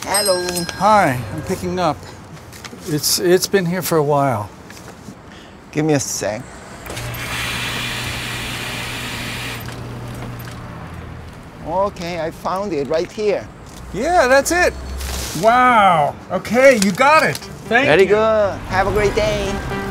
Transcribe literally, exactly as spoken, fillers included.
Hello. Hi, I'm picking up. It's it's been here for a while. Give me a sec. Okay, I found it right here. Yeah, that's it. Wow. Okay, you got it. Thank Very you. good. Have a great day.